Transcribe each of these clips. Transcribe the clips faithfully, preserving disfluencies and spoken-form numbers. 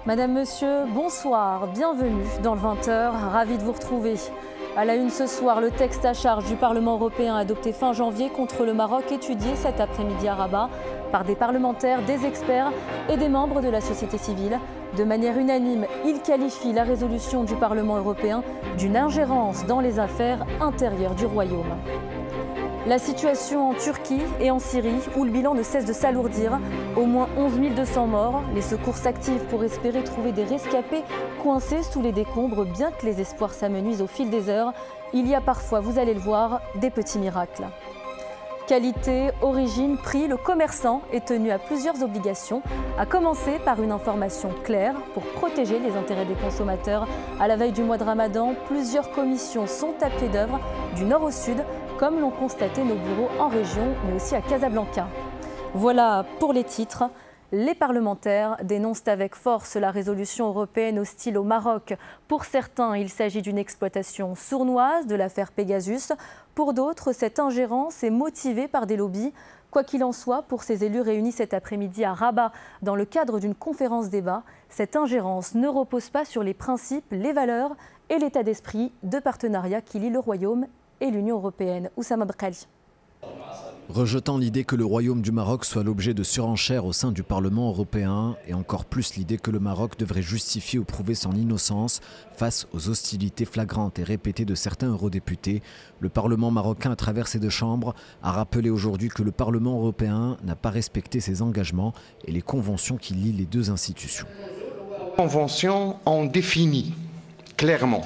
Madame, Monsieur, bonsoir, bienvenue dans le vingt heures, ravi de vous retrouver. À la une ce soir, le texte à charge du Parlement européen adopté fin janvier contre le Maroc, étudié cet après-midi à Rabat par des parlementaires, des experts et des membres de la société civile. De manière unanime, ils qualifient la résolution du Parlement européen d'une ingérence dans les affaires intérieures du Royaume. La situation en Turquie et en Syrie, où le bilan ne cesse de s'alourdir. Au moins onze mille deux cents morts. Les secours s'activent pour espérer trouver des rescapés coincés sous les décombres, bien que les espoirs s'amenuisent au fil des heures. Il y a parfois, vous allez le voir, des petits miracles. Qualité, origine, prix, le commerçant est tenu à plusieurs obligations, à commencer par une information claire pour protéger les intérêts des consommateurs. À la veille du mois de Ramadan, plusieurs commissions sont à pied d'œuvre du nord au sud, comme l'ont constaté nos bureaux en région, mais aussi à Casablanca. Voilà pour les titres. Les parlementaires dénoncent avec force la résolution européenne hostile au Maroc. Pour certains, il s'agit d'une exploitation sournoise de l'affaire Pegasus. Pour d'autres, cette ingérence est motivée par des lobbies. Quoi qu'il en soit, pour ces élus réunis cet après-midi à Rabat dans le cadre d'une conférence débat, cette ingérence ne repose pas sur les principes, les valeurs et l'état d'esprit de partenariat qui lie le Royaume et l'Union européenne. Oussama Bkhali. Rejetant l'idée que le Royaume du Maroc soit l'objet de surenchères au sein du Parlement européen et encore plus l'idée que le Maroc devrait justifier ou prouver son innocence face aux hostilités flagrantes et répétées de certains eurodéputés, le Parlement marocain à travers ses deux chambres a rappelé aujourd'hui que le Parlement européen n'a pas respecté ses engagements et les conventions qui lient les deux institutions. Les conventions ont défini clairement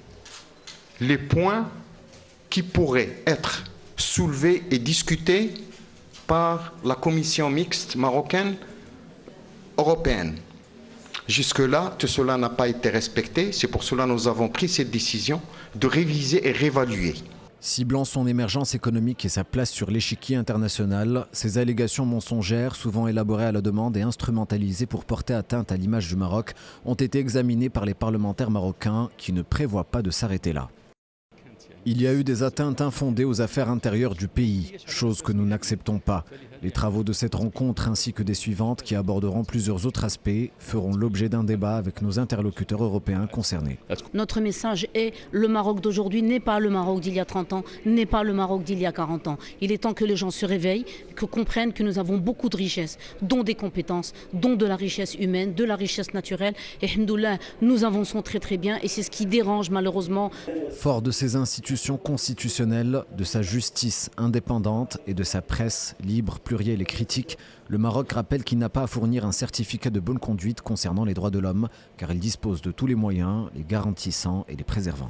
les points qui pourraient être soulevés et discutés par la commission mixte marocaine européenne. Jusque-là, tout cela n'a pas été respecté. C'est pour cela que nous avons pris cette décision de réviser et réévaluer. Ciblant son émergence économique et sa place sur l'échiquier international, ces allégations mensongères, souvent élaborées à la demande et instrumentalisées pour porter atteinte à l'image du Maroc, ont été examinées par les parlementaires marocains qui ne prévoient pas de s'arrêter là. Il y a eu des atteintes infondées aux affaires intérieures du pays, chose que nous n'acceptons pas. Les travaux de cette rencontre ainsi que des suivantes qui aborderont plusieurs autres aspects feront l'objet d'un débat avec nos interlocuteurs européens concernés. Notre message est le Maroc d'aujourd'hui n'est pas le Maroc d'il y a trente ans, n'est pas le Maroc d'il y a quarante ans. Il est temps que les gens se réveillent, que comprennent que nous avons beaucoup de richesses, dont des compétences, dont de la richesse humaine, de la richesse naturelle. Et alhamdoulilah, nous avançons très très bien et c'est ce qui dérange malheureusement. Fort de ces institutions constitutionnelles, de sa justice indépendante et de sa presse libre, plurielle et critique, le Maroc rappelle qu'il n'a pas à fournir un certificat de bonne conduite concernant les droits de l'homme, car il dispose de tous les moyens, les garantissant et les préservant.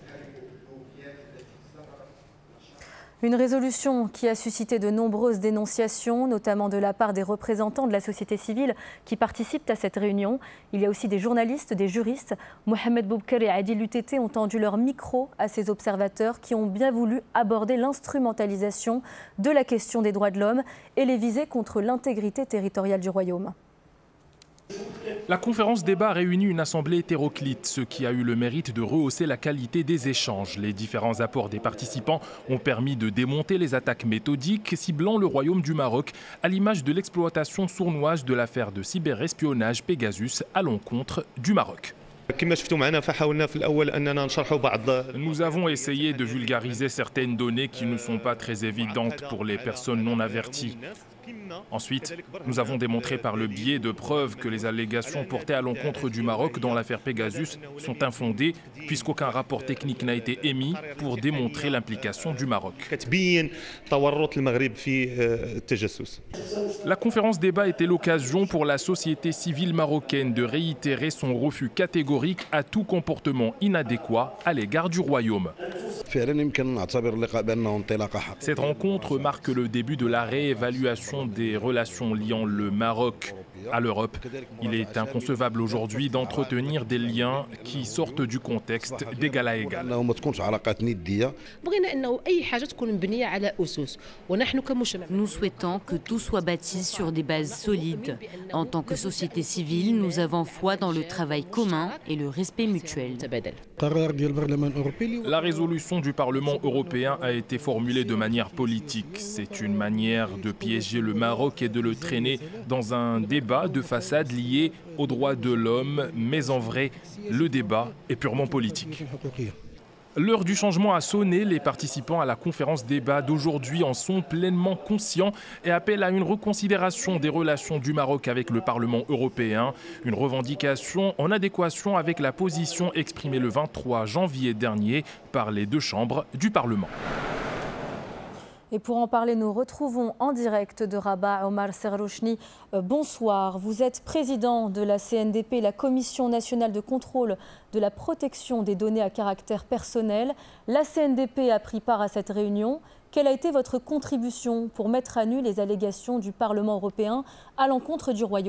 Une résolution qui a suscité de nombreuses dénonciations, notamment de la part des représentants de la société civile qui participent à cette réunion. Il y a aussi des journalistes, des juristes. Mohamed Boubker et Adil Lutété ont tendu leur micro à ces observateurs qui ont bien voulu aborder l'instrumentalisation de la question des droits de l'homme et les visées contre l'intégrité territoriale du Royaume. La conférence débat a réuni une assemblée hétéroclite, ce qui a eu le mérite de rehausser la qualité des échanges. Les différents apports des participants ont permis de démonter les attaques méthodiques ciblant le Royaume du Maroc, à l'image de l'exploitation sournoise de l'affaire de cyberespionnage Pegasus à l'encontre du Maroc. Nous avons essayé de vulgariser certaines données qui ne sont pas très évidentes pour les personnes non averties. Ensuite, nous avons démontré par le biais de preuves que les allégations portées à l'encontre du Maroc dans l'affaire Pegasus sont infondées, puisqu'aucun rapport technique n'a été émis pour démontrer l'implication du Maroc. La conférence débat était l'occasion pour la société civile marocaine de réitérer son refus catégorique à tout comportement inadéquat à l'égard du Royaume. Cette rencontre marque le début de la réévaluation des relations liant le Maroc à l'Europe. Il est inconcevable aujourd'hui d'entretenir des liens qui sortent du contexte d'égal à égal. Nous souhaitons que tout soit bâti sur des bases solides. En tant que société civile, nous avons foi dans le travail commun et le respect mutuel. La résolution du Parlement européen a été formulée de manière politique. C'est une manière de piéger le Maroc et de le traîner dans un débat débat de façade lié aux droits de l'homme, mais en vrai, le débat est purement politique. L'heure du changement a sonné, les participants à la conférence débat d'aujourd'hui en sont pleinement conscients et appellent à une reconsidération des relations du Maroc avec le Parlement européen, une revendication en adéquation avec la position exprimée le vingt-trois janvier dernier par les deux chambres du Parlement. Et pour en parler, nous retrouvons en direct de Rabat Omar Serrouchni. Euh, bonsoir, vous êtes président de la C N D P, la Commission nationale de contrôle de la protection des données à caractère personnel. La C N D P a pris part à cette réunion. Quelle a été votre contribution pour mettre à nu les allégations du Parlement européen à l'encontre du Royaume ?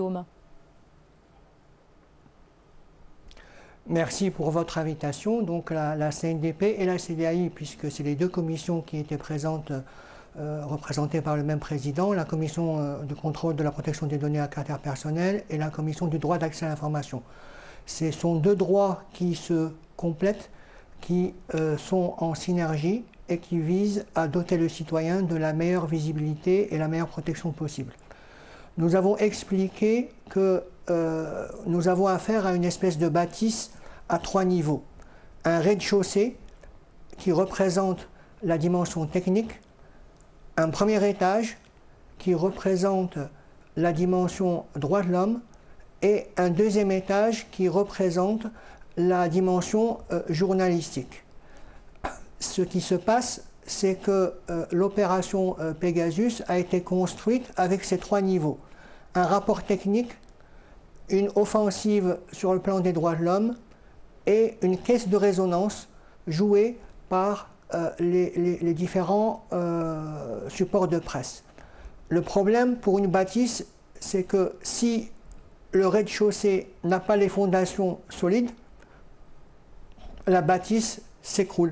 Merci pour votre invitation. Donc la, la C N D P et la C D A I, puisque c'est les deux commissions qui étaient présentes, euh, représentées par le même président, la commission euh, de contrôle de la protection des données à caractère personnel et la commission du droit d'accès à l'information. Ce sont deux droits qui se complètent, qui euh, sont en synergie et qui visent à doter le citoyen de la meilleure visibilité et la meilleure protection possible. Nous avons expliqué que euh, nous avons affaire à une espèce de bâtisse à trois niveaux. Un rez-de-chaussée qui représente la dimension technique, un premier étage qui représente la dimension droits de l'homme et un deuxième étage qui représente la dimension euh, journalistique. Ce qui se passe, c'est que euh, l'opération euh, Pegasus a été construite avec ces trois niveaux. Un rapport technique, une offensive sur le plan des droits de l'homme et une caisse de résonance jouée par euh, les, les, les différents euh, supports de presse. Le problème pour une bâtisse, c'est que si le rez-de-chaussée n'a pas les fondations solides, la bâtisse s'écroule.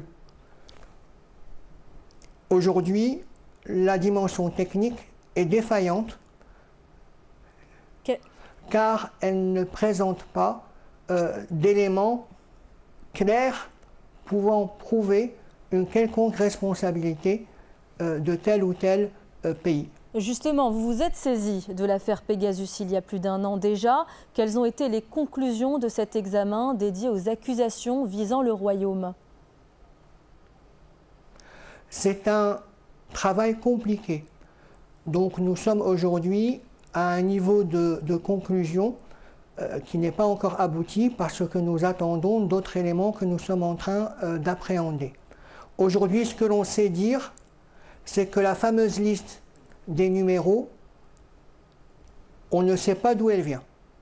Aujourd'hui, la dimension technique est défaillante que... car elle ne présente pas euh, d'éléments clairs pouvant prouver une quelconque responsabilité euh, de tel ou tel euh, pays. Justement, vous vous êtes saisi de l'affaire Pegasus il y a plus d'un an déjà. Quelles ont été les conclusions de cet examen dédié aux accusations visant le Royaume ? C'est un travail compliqué. Donc nous sommes aujourd'hui à un niveau de, de conclusion euh, qui n'est pas encore abouti parce que nous attendons d'autres éléments que nous sommes en train euh, d'appréhender. Aujourd'hui, ce que l'on sait dire, c'est que la fameuse liste des numéros, on ne sait pas d'où elle vient.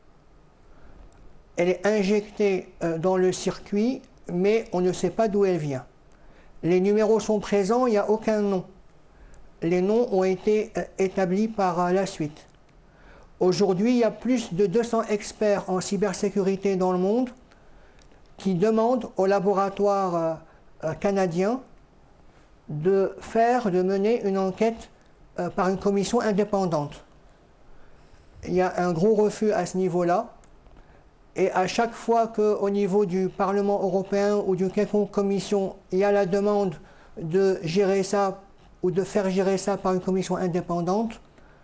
Elle est injectée euh, dans le circuit, mais on ne sait pas d'où elle vient. Les numéros sont présents, il n'y a aucun nom. Les noms ont été euh, établis par euh, la suite. Aujourd'hui, il y a plus de deux cents experts en cybersécurité dans le monde qui demandent au laboratoire euh, euh, canadien de faire, de mener une enquête euh, par une commission indépendante. Il y a un gros refus à ce niveau-là. Et à chaque fois qu'au niveau du Parlement européen ou d'une quelconque commission, il y a la demande de gérer ça ou de faire gérer ça par une commission indépendante,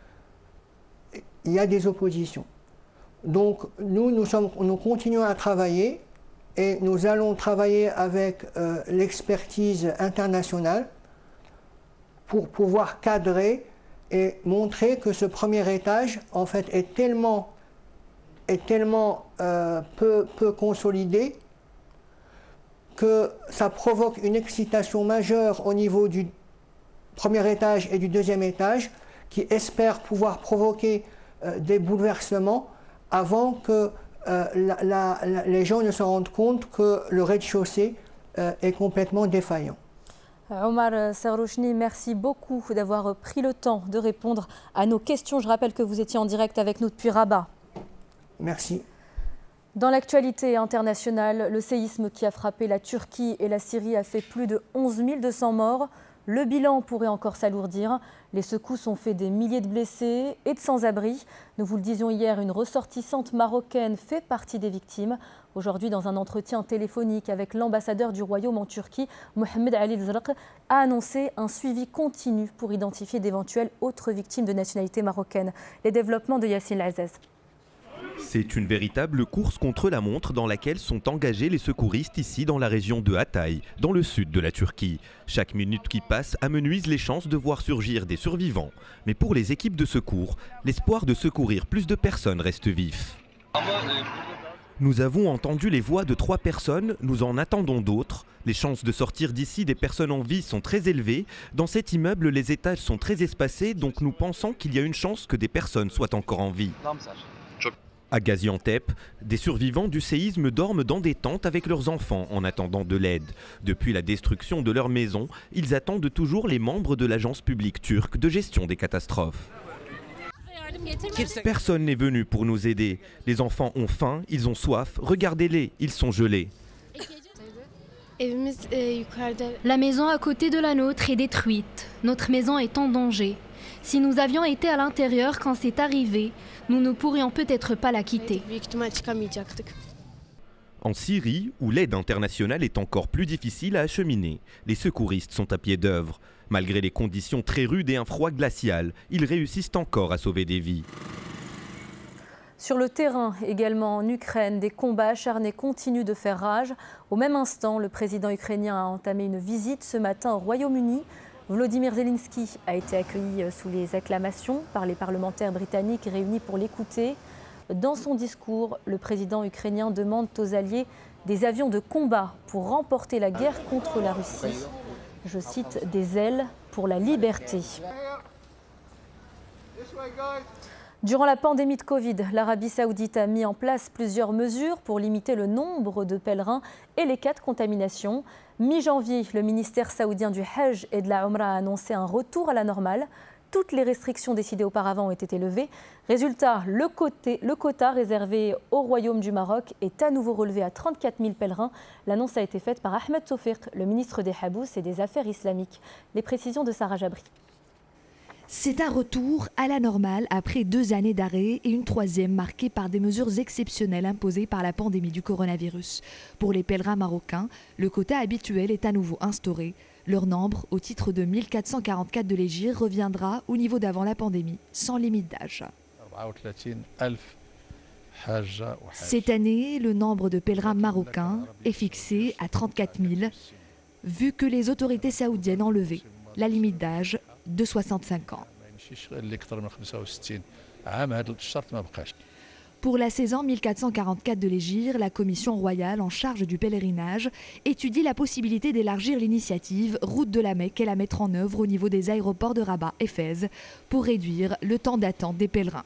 il y a des oppositions. Donc nous, nous, sommes, nous continuons à travailler et nous allons travailler avec euh, l'expertise internationale pour pouvoir cadrer et montrer que ce premier étage, en fait, est tellement... est tellement euh, peu, peu consolidé que ça provoque une excitation majeure au niveau du premier étage et du deuxième étage qui espèrent pouvoir provoquer euh, des bouleversements avant que euh, la, la, la, les gens ne se rendent compte que le rez-de-chaussée euh, est complètement défaillant. Omar Serrouchni, merci beaucoup d'avoir pris le temps de répondre à nos questions. Je rappelle que vous étiez en direct avec nous depuis Rabat. Merci. Dans l'actualité internationale, le séisme qui a frappé la Turquie et la Syrie a fait plus de onze mille deux cents morts. Le bilan pourrait encore s'alourdir. Les secousses ont fait des milliers de blessés et de sans-abri. Nous vous le disions hier, une ressortissante marocaine fait partie des victimes. Aujourd'hui, dans un entretien téléphonique avec l'ambassadeur du Royaume en Turquie, Mohamed Ali Zraq, a annoncé un suivi continu pour identifier d'éventuelles autres victimes de nationalité marocaine. Les développements de Yassine Lazez. C'est une véritable course contre la montre dans laquelle sont engagés les secouristes ici dans la région de Hatay, dans le sud de la Turquie. Chaque minute qui passe amenuise les chances de voir surgir des survivants. Mais pour les équipes de secours, l'espoir de secourir plus de personnes reste vif. Nous avons entendu les voix de trois personnes, nous en attendons d'autres. Les chances de sortir d'ici des personnes en vie sont très élevées. Dans cet immeuble, les étages sont très espacés, donc nous pensons qu'il y a une chance que des personnes soient encore en vie. À Gaziantep, des survivants du séisme dorment dans des tentes avec leurs enfants en attendant de l'aide. Depuis la destruction de leur maison, ils attendent toujours les membres de l'agence publique turque de gestion des catastrophes. Personne n'est venu pour nous aider. Les enfants ont faim, ils ont soif. Regardez-les, ils sont gelés. La maison à côté de la nôtre est détruite. Notre maison est en danger. Si nous avions été à l'intérieur quand c'est arrivé, nous ne pourrions peut-être pas la quitter. En Syrie, où l'aide internationale est encore plus difficile à acheminer, les secouristes sont à pied d'œuvre. Malgré les conditions très rudes et un froid glacial, ils réussissent encore à sauver des vies. Sur le terrain, également en Ukraine, des combats acharnés continuent de faire rage. Au même instant, le président ukrainien a entamé une visite ce matin au Royaume-Uni. Volodymyr Zelensky a été accueilli sous les acclamations par les parlementaires britanniques réunis pour l'écouter. Dans son discours, le président ukrainien demande aux alliés des avions de combat pour remporter la guerre contre la Russie. Je cite, des ailes pour la liberté. Durant la pandémie de Covid, l'Arabie saoudite a mis en place plusieurs mesures pour limiter le nombre de pèlerins et les cas de contamination. Mi-janvier, le ministère saoudien du Hajj et de la Umrah a annoncé un retour à la normale. Toutes les restrictions décidées auparavant ont été levées. Résultat, le, côté, le quota réservé au Royaume du Maroc est à nouveau relevé à trente-quatre mille pèlerins. L'annonce a été faite par Ahmed Tawfiq, le ministre des Habous et des Affaires islamiques. Les précisions de Sarah Jabri. C'est un retour à la normale après deux années d'arrêt et une troisième marquée par des mesures exceptionnelles imposées par la pandémie du coronavirus. Pour les pèlerins marocains, le quota habituel est à nouveau instauré. Leur nombre, au titre de mille quatre cent quarante-quatre de l'hégire, reviendra au niveau d'avant la pandémie, sans limite d'âge. Cette année, le nombre de pèlerins marocains est fixé à trente-quatre mille, vu que les autorités saoudiennes ont levé la limite d'âge de soixante-cinq ans. Pour la saison mille quatre cent quarante-quatre de l'hégire, la commission royale en charge du pèlerinage étudie la possibilité d'élargir l'initiative Route de la Mecque et la mettre en œuvre au niveau des aéroports de Rabat et Fès pour réduire le temps d'attente des pèlerins.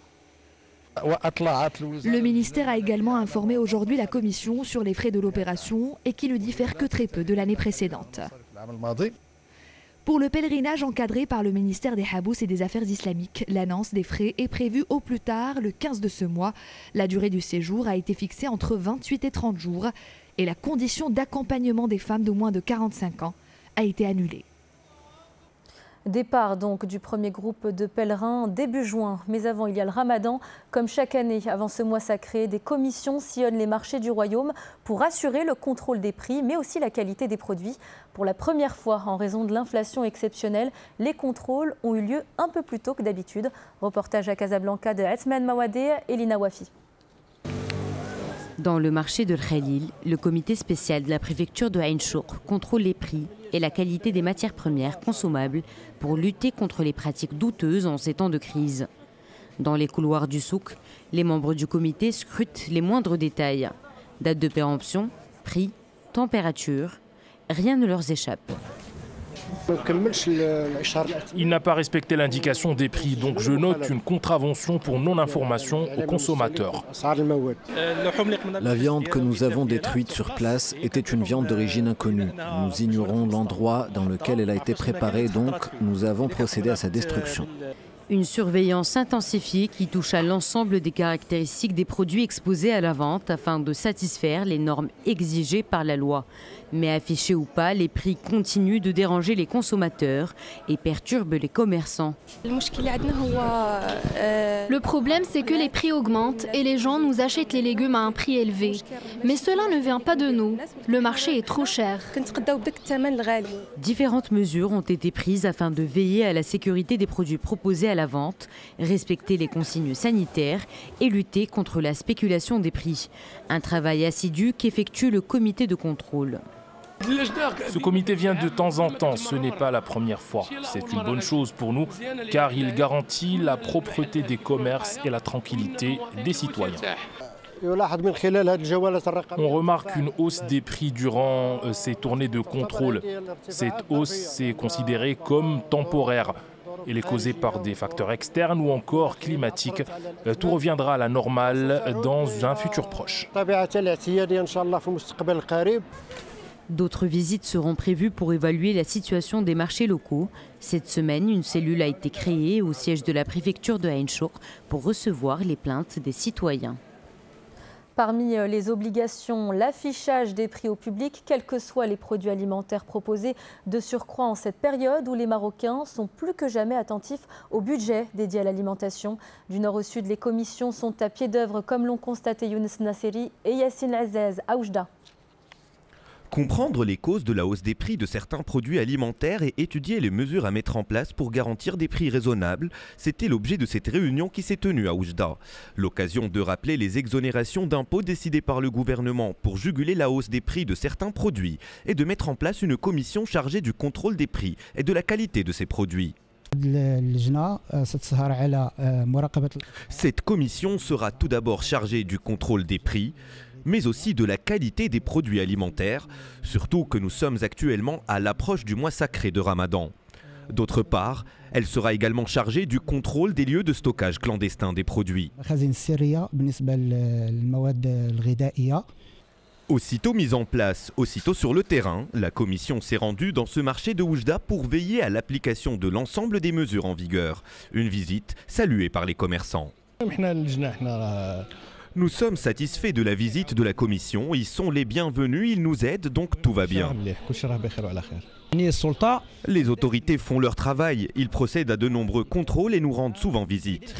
Le ministère a également informé aujourd'hui la commission sur les frais de l'opération et qui ne diffèrent que très peu de l'année précédente. Pour le pèlerinage encadré par le ministère des Habous et des Affaires islamiques, l'annonce des frais est prévue au plus tard le quinze de ce mois. La durée du séjour a été fixée entre vingt-huit et trente jours et la condition d'accompagnement des femmes de moins de quarante-cinq ans a été annulée. Départ donc du premier groupe de pèlerins début juin. Mais avant, il y a le ramadan. Comme chaque année, avant ce mois sacré, des commissions sillonnent les marchés du royaume pour assurer le contrôle des prix, mais aussi la qualité des produits. Pour la première fois, en raison de l'inflation exceptionnelle, les contrôles ont eu lieu un peu plus tôt que d'habitude. Reportage à Casablanca de Athman Mawadeh et Lina Wafi. Dans le marché de Khalil, le comité spécial de la préfecture de Ain Chour contrôle les prix et la qualité des matières premières consommables pour lutter contre les pratiques douteuses en ces temps de crise. Dans les couloirs du souk, les membres du comité scrutent les moindres détails. Date de péremption, prix, température, rien ne leur échappe. Il n'a pas respecté l'indication des prix, donc je note une contravention pour non-information aux consommateurs. La viande que nous avons détruite sur place était une viande d'origine inconnue. Nous ignorons l'endroit dans lequel elle a été préparée, donc nous avons procédé à sa destruction. Une surveillance intensifiée qui touche à l'ensemble des caractéristiques des produits exposés à la vente afin de satisfaire les normes exigées par la loi. Mais affichés ou pas, les prix continuent de déranger les consommateurs et perturbent les commerçants. Le problème, c'est que les prix augmentent et les gens nous achètent les légumes à un prix élevé. Mais cela ne vient pas de nous. Le marché est trop cher. Différentes mesures ont été prises afin de veiller à la sécurité des produits proposés à la la vente, respecter les consignes sanitaires et lutter contre la spéculation des prix. Un travail assidu qu'effectue le comité de contrôle. Ce comité vient de temps en temps, ce n'est pas la première fois. C'est une bonne chose pour nous car il garantit la propreté des commerces et la tranquillité des citoyens. On remarque une hausse des prix durant ces tournées de contrôle. Cette hausse est considérée comme temporaire. Elle est causée par des facteurs externes ou encore climatiques. Tout reviendra à la normale dans un futur proche. D'autres visites seront prévues pour évaluer la situation des marchés locaux. Cette semaine, une cellule a été créée au siège de la préfecture de Ain Chour pour recevoir les plaintes des citoyens. Parmi les obligations, l'affichage des prix au public, quels que soient les produits alimentaires proposés, de surcroît en cette période où les Marocains sont plus que jamais attentifs au budget dédié à l'alimentation. Du nord au sud, les commissions sont à pied d'œuvre, comme l'ont constaté Younes Nasseri et Yassine Azzez à Oujda. Comprendre les causes de la hausse des prix de certains produits alimentaires et étudier les mesures à mettre en place pour garantir des prix raisonnables, c'était l'objet de cette réunion qui s'est tenue à Oujda. L'occasion de rappeler les exonérations d'impôts décidées par le gouvernement pour juguler la hausse des prix de certains produits et de mettre en place une commission chargée du contrôle des prix et de la qualité de ces produits. Cette commission sera tout d'abord chargée du contrôle des prix, mais aussi de la qualité des produits alimentaires, surtout que nous sommes actuellement à l'approche du mois sacré de Ramadan. D'autre part, elle sera également chargée du contrôle des lieux de stockage clandestin des produits. Aussitôt mise en place, aussitôt sur le terrain, la commission s'est rendue dans ce marché de Oujda pour veiller à l'application de l'ensemble des mesures en vigueur. Une visite saluée par les commerçants. Nous sommes satisfaits de la visite de la commission, ils sont les bienvenus, ils nous aident, donc tout va bien. Les autorités font leur travail, ils procèdent à de nombreux contrôles et nous rendent souvent visite.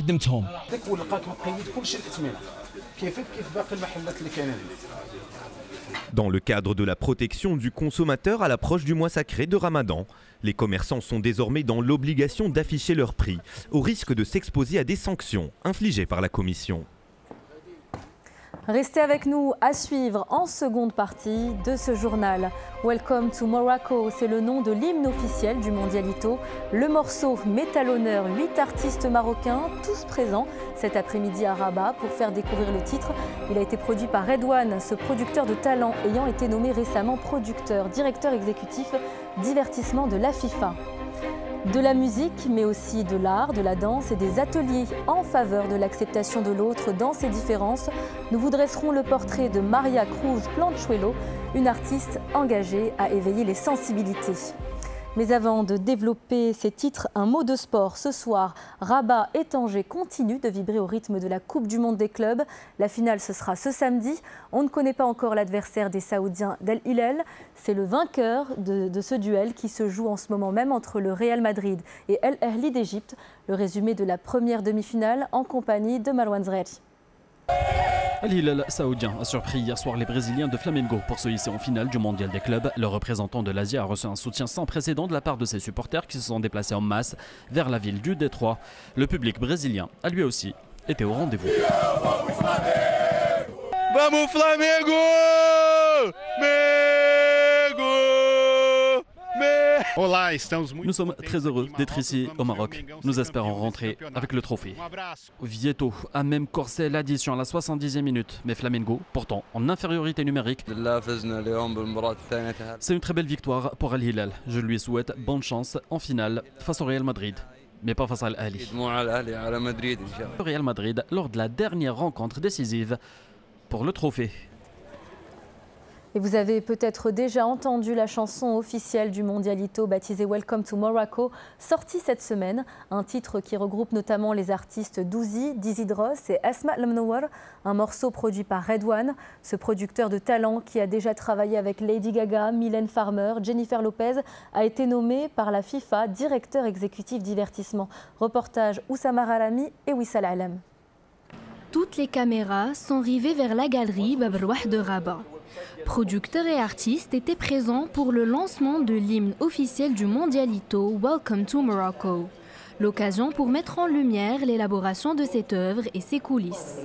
Dans le cadre de la protection du consommateur à l'approche du mois sacré de Ramadan, les commerçants sont désormais dans l'obligation d'afficher leurs prix, au risque de s'exposer à des sanctions infligées par la commission. Restez avec nous à suivre en seconde partie de ce journal. Welcome to Morocco, c'est le nom de l'hymne officiel du Mondialito. Le morceau met à l'honneur huit artistes marocains, tous présents cet après-midi à Rabat pour faire découvrir le titre. Il a été produit par Redouane, ce producteur de talent ayant été nommé récemment producteur, directeur exécutif divertissement de la FIFA. De la musique, mais aussi de l'art, de la danse et des ateliers en faveur de l'acceptation de l'autre dans ses différences. Nous vous dresserons le portrait de Maria Cruz Planchuelo, une artiste engagée à éveiller les sensibilités. Mais avant de développer ces titres, un mot de sport. Ce soir, Rabat et Tanger continuent de vibrer au rythme de la Coupe du Monde des clubs. La finale, ce sera ce samedi. On ne connaît pas encore l'adversaire des Saoudiens d'Al Hilal. C'est le vainqueur de, de ce duel qui se joue en ce moment même entre le Real Madrid et El Ahly d'Égypte. Le résumé de la première demi-finale en compagnie de Marwan Zreri. Al Hilal saoudien a surpris hier soir les Brésiliens de Flamengo pour se hisser en finale du mondial des clubs. Le représentant de l'Asie a reçu un soutien sans précédent de la part de ses supporters qui se sont déplacés en masse vers la ville du Détroit. Le public brésilien a lui aussi été au rendez-vous. Vamos Flamengo! Nous sommes très heureux d'être ici au Maroc. Nous espérons rentrer avec le trophée. Vieto a même corsé l'addition à la soixante-dixième minute, mais Flamengo, pourtant en infériorité numérique. C'est une très belle victoire pour Al Hilal. Je lui souhaite bonne chance en finale face au Real Madrid, mais pas face à Al Ahly. Le Real Madrid lors de la dernière rencontre décisive pour le trophée. Et vous avez peut-être déjà entendu la chanson officielle du Mondialito baptisée Welcome to Morocco, sortie cette semaine. Un titre qui regroupe notamment les artistes Douzi, Dizzy Dross et Asma Lemnouar. Un morceau produit par Redouane, ce producteur de talent qui a déjà travaillé avec Lady Gaga, Mylène Farmer, Jennifer Lopez, a été nommé par la FIFA directeur exécutif divertissement. Reportage Oussama Ralami et Wissal Alem. Toutes les caméras sont rivées vers la galerie Babrouah de Rabat. Producteurs et artistes étaient présents pour le lancement de l'hymne officiel du Mondialito Welcome to Morocco. L'occasion pour mettre en lumière l'élaboration de cette œuvre et ses coulisses.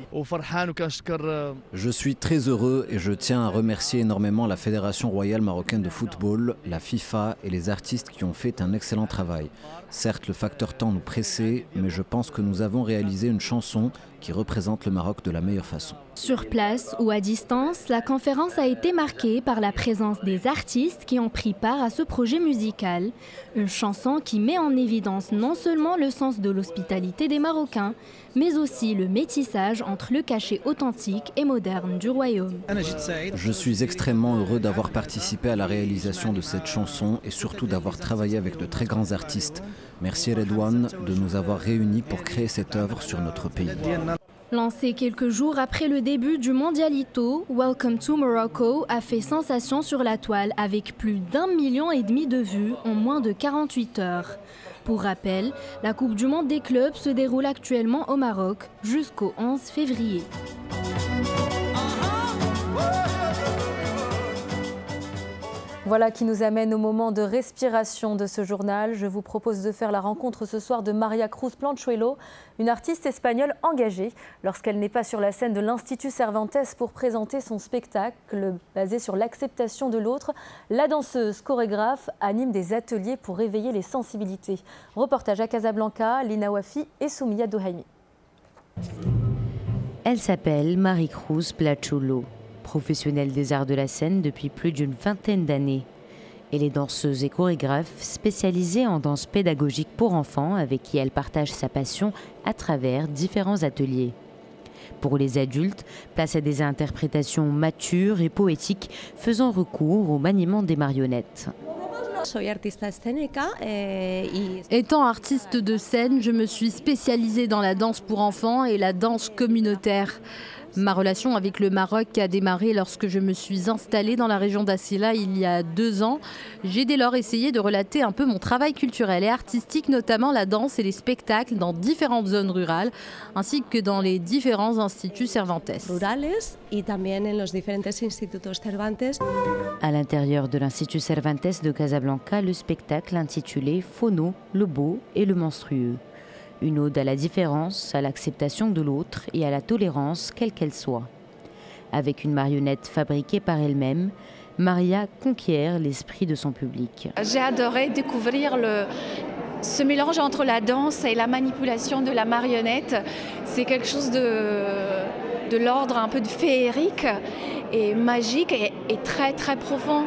Je suis très heureux et je tiens à remercier énormément la Fédération royale marocaine de football, la FIFA et les artistes qui ont fait un excellent travail. Certes, le facteur temps nous pressait, mais je pense que nous avons réalisé une chanson qui représente le Maroc de la meilleure façon. Sur place ou à distance, la conférence a été marquée par la présence des artistes qui ont pris part à ce projet musical. Une chanson qui met en évidence non seulement le sens de l'hospitalité des Marocains, mais aussi le métissage entre le cachet authentique et moderne du royaume. Je suis extrêmement heureux d'avoir participé à la réalisation de cette chanson et surtout d'avoir travaillé avec de très grands artistes. Merci Redouane de nous avoir réunis pour créer cette œuvre sur notre pays. Lancé quelques jours après le début du Mondialito, Welcome to Morocco a fait sensation sur la toile avec plus d'un million et demi de vues en moins de quarante-huit heures. Pour rappel, la Coupe du Monde des clubs se déroule actuellement au Maroc jusqu'au onze février. Voilà qui nous amène au moment de respiration de ce journal. Je vous propose de faire la rencontre ce soir de Maria Cruz Planchuelo, une artiste espagnole engagée lorsqu'elle n'est pas sur la scène de l'Institut Cervantes pour présenter son spectacle basé sur l'acceptation de l'autre. La danseuse chorégraphe anime des ateliers pour réveiller les sensibilités. Reportage à Casablanca, Lina Wafi et Soumia Dohaimi. Elle s'appelle Marie Cruz Planchuelo. Professionnelle des arts de la scène depuis plus d'une vingtaine d'années. Elle est danseuse et chorégraphe spécialisée en danse pédagogique pour enfants avec qui elle partage sa passion à travers différents ateliers. Pour les adultes, place à des interprétations matures et poétiques faisant recours au maniement des marionnettes. Étant artiste de scène, je me suis spécialisée dans la danse pour enfants et la danse communautaire. Ma relation avec le Maroc a démarré lorsque je me suis installée dans la région d'Assila il y a deux ans. J'ai dès lors essayé de relater un peu mon travail culturel et artistique, notamment la danse et les spectacles dans différentes zones rurales, ainsi que dans les différents instituts Cervantes. À l'intérieur de l'Institut Cervantes de Casablanca, le spectacle intitulé Phono, le beau et le monstrueux. Une ode à la différence, à l'acceptation de l'autre et à la tolérance, quelle qu'elle soit. Avec une marionnette fabriquée par elle-même, Maria conquiert l'esprit de son public. J'ai adoré découvrir le, ce mélange entre la danse et la manipulation de la marionnette. C'est quelque chose de, de l'ordre un peu de féerique et magique et, et très très profond.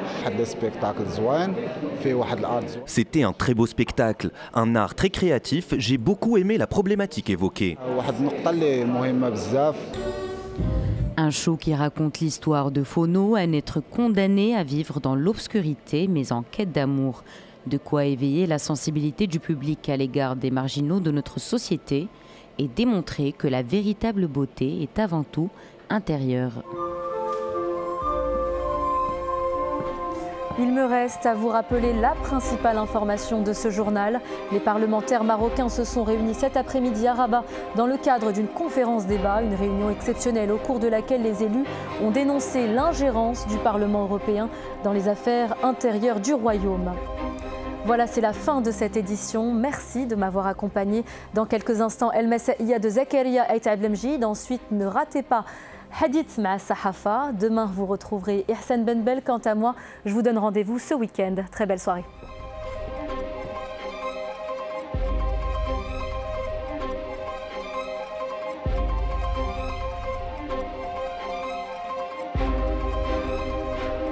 C'était un très beau spectacle, un art très créatif. J'ai beaucoup aimé la problématique évoquée. Un show qui raconte l'histoire de Phono, un être condamné à vivre dans l'obscurité mais en quête d'amour. De quoi éveiller la sensibilité du public à l'égard des marginaux de notre société et démontrer que la véritable beauté est avant tout intérieure. Il me reste à vous rappeler la principale information de ce journal. Les parlementaires marocains se sont réunis cet après-midi à Rabat dans le cadre d'une conférence débat, une réunion exceptionnelle au cours de laquelle les élus ont dénoncé l'ingérence du Parlement européen dans les affaires intérieures du Royaume. Voilà, c'est la fin de cette édition. Merci de m'avoir accompagné. Dans quelques instants, El Messaïa de Zakaria Aït Abdelmjid. Ensuite, ne ratez pas Hadith Ma Sahafa. Demain, vous retrouverez Ihsan Benbel. Quant à moi, je vous donne rendez-vous ce week-end. Très belle soirée.